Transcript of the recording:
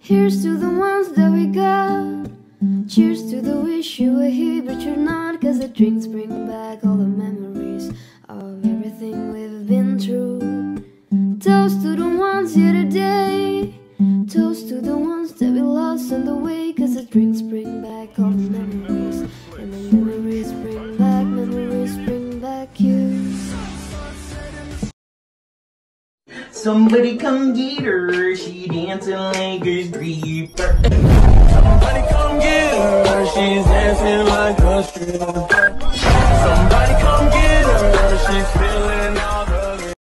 Here's to the ones that we got. Cheers to the wish you were here but you're not, 'cause the drinks bring back all the memories of everything we've been through. Toast to the ones here today. Toast to the ones that we lost on the way, 'cause the drinks bring back all the memories, and the memories bring back you. Somebody come get her, she dancing like a stripper. Somebody come get her, she's dancing like a stripper. Somebody